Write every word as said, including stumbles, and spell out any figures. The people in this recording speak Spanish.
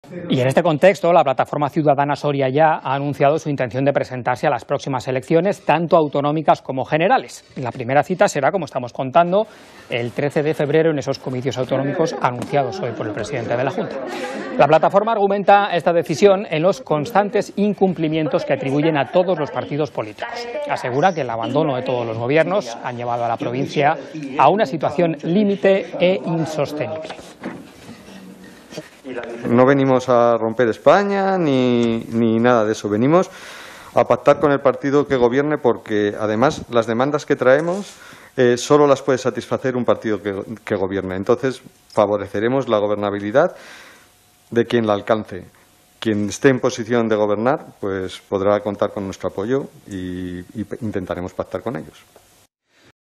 Y en este contexto, la plataforma ciudadana Soria Ya ha anunciado su intención de presentarse a las próximas elecciones, tanto autonómicas como generales. La primera cita será, como estamos contando, el trece de febrero en esos comicios autonómicos anunciados hoy por el presidente de la Junta. La plataforma argumenta esta decisión en los constantes incumplimientos que atribuyen a todos los partidos políticos. Asegura que el abandono de todos los gobiernos han llevado a la provincia a una situación límite e insostenible. No venimos a romper España ni, ni nada de eso. Venimos a pactar con el partido que gobierne, porque además las demandas que traemos eh, solo las puede satisfacer un partido que, que gobierne. Entonces favoreceremos la gobernabilidad de quien la alcance. Quien esté en posición de gobernar pues podrá contar con nuestro apoyo y, y intentaremos pactar con ellos.